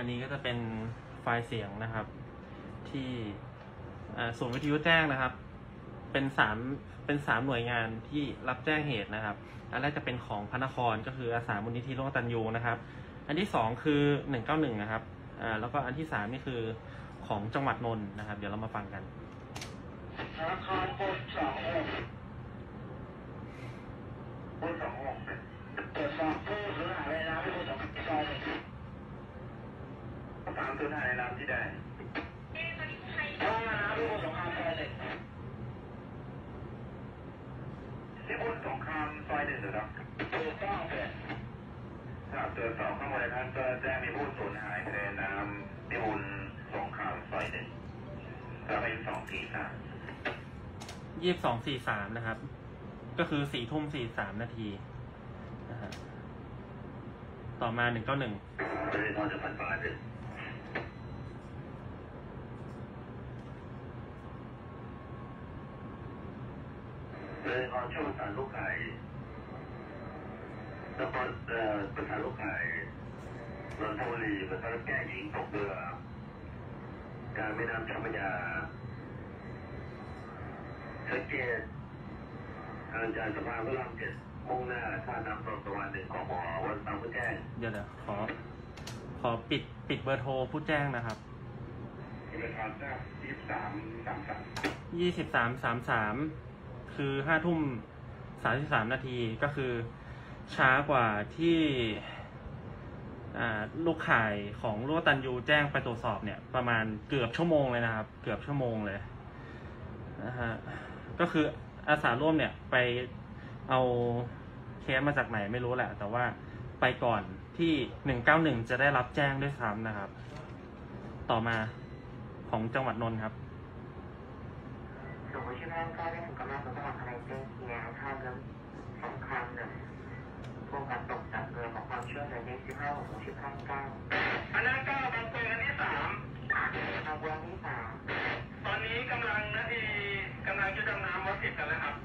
อันนี้ก็จะเป็นไฟล์เสียงนะครับที่ศูนย์วิทยุแจ้งนะครับเป็นสามหน่วยงานที่รับแจ้งเหตุนะครับอันแรกจะเป็นของพระนครก็คืออาสามูลนิธิร่วมกตัญญูนะครับอันที่2คือ191นะครับแล้วก็อันที่3นี่คือของจังหวัดนนท์นะครับเดี๋ยวเรามาฟังกันธนาคารบน26ตรวจสอบผู้สูญหายในน้ำที่ผู้สงสัยซอย1ตามสูญหายในน้ำที่ใดห้องน้ำที่ผู้สงครามซอย1ที่ผู้สงครามซอย1หรือครับถูกต้องเลยถ้าตรวจสอบข้อมูลในท่านก็แจ้งมีผู้สูญหายในน้ำที่บุญสงครามซอย1ก็เป็น 22:43นะครับก็คือ4:43 นาทีนะฮะต่อมา191 เลยพอจะผ่านเลยเลยพอช่วงสารลูกไก่แล้วพอประธานลูกไก่นนทบุรีประธานแก่หญิงตกเรือการแม่น้ำเจ้าพระยาสังเกตทางจากสะพานพระราม7มุ่งหน้าท่าน้ำตกตะวัน1ของหมอวันตามผู้แจ้งเดี๋ยวขอปิดเบอร์โทรผู้แจ้งนะครับเบอร์โทรแจ้ง23:33 คือ5:33 นาทีก็คือช้ากว่าที่ลูกข่ายของร่วมกตัญญูแจ้งไปตรวจสอบเนี่ยประมาณเกือบชั่วโมงเลยนะครับเกือบชั่วโมงเลยนะฮะก็คืออาสาร่วมเนี่ยไปเอาเคสมาจากไหนไม่รู้แหละแต่ว่าไปก่อนที่191จะได้รับแจ้งด้วยซ้ำนะครับต่อมาของจังหวัดนนท์ครับส่งไปชื่อแพทย์ก็ได้ถึงกำลังสำหรับอะไรเจ้าเกียร์ข้ามแล้วสำคัญหนึ่งโครงการตกจากเรือของความเชื่อในเลข15ของชื่อแพทย์9อันนั้น9บางตัวอันที่3บางตัวที่3ตอนนี้กำลังจะดำน้ำวัด10กันแล้วครับ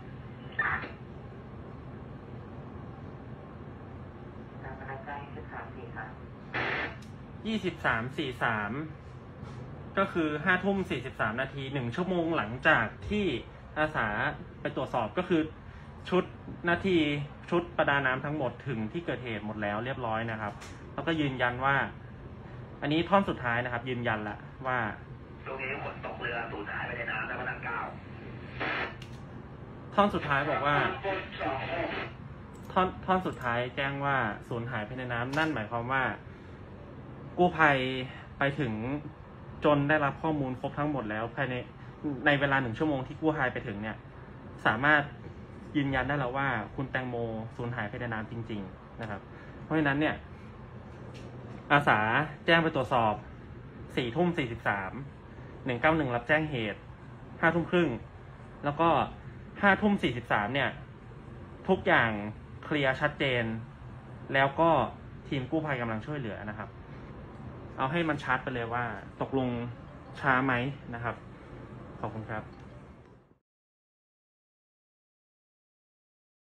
23:43ก็คือ5:43 นาที1ชั่วโมงหลังจากที่อาสาไปตรวจสอบก็คือชุดประดาน้ำทั้งหมดถึงที่เกิดเหตุหมดแล้วเรียบร้อยนะครับแล้วก็ยืนยันว่าอันนี้ท่อนสุดท้ายนะครับยืนยันละว่าตรงนี้ฝนตกเรือสูญหายไปในน้ำแล้วพนัก9 ท่อนสุดท้ายบอกว่าท่อนสุดท้ายแจ้งว่าสูญหายไปในน้ำนั่นหมายความว่ากู้ภัยไปถึงจนได้รับข้อมูลครบทั้งหมดแล้วภายในเวลา1ชั่วโมงที่กู้ภัยไปถึงเนี่ยสามารถยืนยันได้แล้วว่าคุณแตงโมสูญหายไปในน้ำจริงๆนะครับเพราะฉะนั้นเนี่ยอาสาแจ้งไปตรวจสอบ4:43 191รับแจ้งเหตุ5:30แล้วก็5:43เนี่ยทุกอย่างเคลียร์ชัดเจนแล้วก็ทีมกู้ภัยกำลังช่วยเหลือนะครับเอาให้มันชัดไปเลยว่าตกลงช้าไหมนะครับขอบคุณครับ